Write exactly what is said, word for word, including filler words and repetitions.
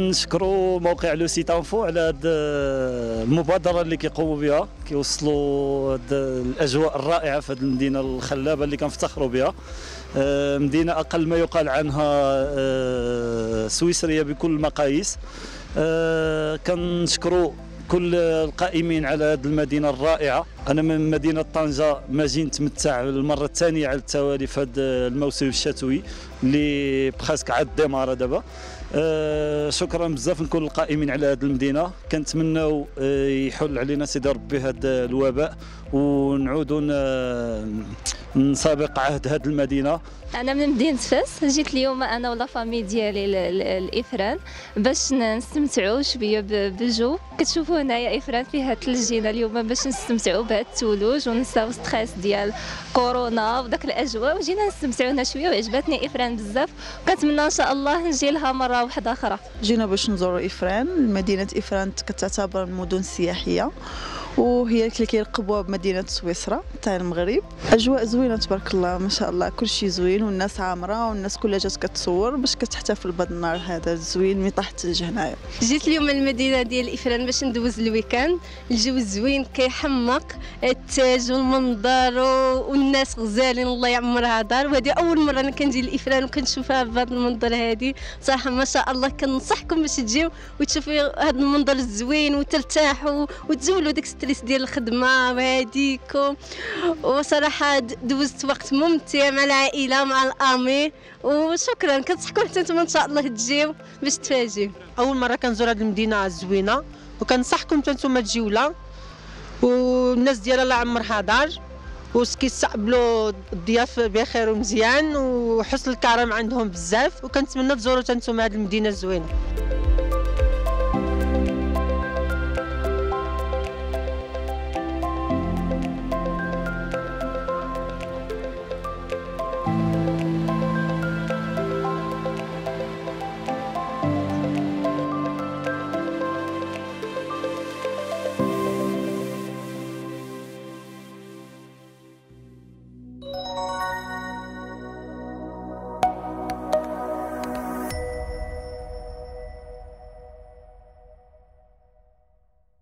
كنشكروا موقع لو سيت انفو على هذه المبادره اللي كيقوموا بها، كيوصلوا هاد الاجواء الرائعه في هذه المدينه الخلابه اللي كنفتخروا بها. مدينه اقل ما يقال عنها سويسريه بكل المقاييس. كنشكروا كل القائمين على هذه المدينه الرائعه. انا من مدينه طنجه ماجي نتمتع المره الثانيه على التوالي في هذا الموسم الشتوي اللي بخاسك عاد ديمارا دابا. أه شكرا بزاف لكل القائمين على هذه المدينه. كنتمناو أه يحل علينا سيدي ربي هذا الوباء ونعودوا نسابق عهد هذه المدينه. انا من مدينه فاس، جيت اليوم انا ولا فامي ديالي لافران باش نستمتعوا شويه بالجو. كتشوفوا هنايا افران فيها ثلجينا اليوم باش نستمتعوا بهذا الثلوج وننساو ستريس ديال كورونا وداك الاجواء، وجينا نستمتعوا هنا شويه وعجبتني افران بزاف، وكنتمنى ان شاء الله نجي لها مره واحده اخرى. جينا باش نزوروا افران. مدينه افران كتعتبر مدن سياحيه وهي اللي كيرقبوها بمدينه سويسرا تاع المغرب. اجواء زوينه تبارك الله ما شاء الله، كلشي زوين والناس عامره والناس كلها جات كتصور باش كتحتفل بهذا النهار هذا الزوين ملي طاح الثلج هنايا. جيت اليوم المدينه ديال افران باش ندوز الويكاند. الجو زوين كيحمق، التاج والمنظر والناس غزالين الله يعمرها دار. وهذه اول مره انا كنجي لافران وكنشوفها بهذا المنظر هذه صراحه ما شاء الله. كنصحكم باش تجيو وتشوفوا هذا المنظر الزوين وترتاحوا وتزولوا داك ستريس ديال الخدمه وهاديكم. وصراحه دوزت وقت ممتع مع العائله مع الامي، وشكرا. كنصحكم حتى نتوما ان شاء الله تجيو باش تفاجئوا. اول مره كنزور هذه المدينه الزوينه وكنصحكم حتى نتوما تجيو لها. والناس ديالها الله يعمرها دار وكيستقبلوا الضياف بخير ومزيان وحسن الكرم عندهم بزاف، وكنتمنى تزوروا حتى نتوما هذه المدينه الزوينه.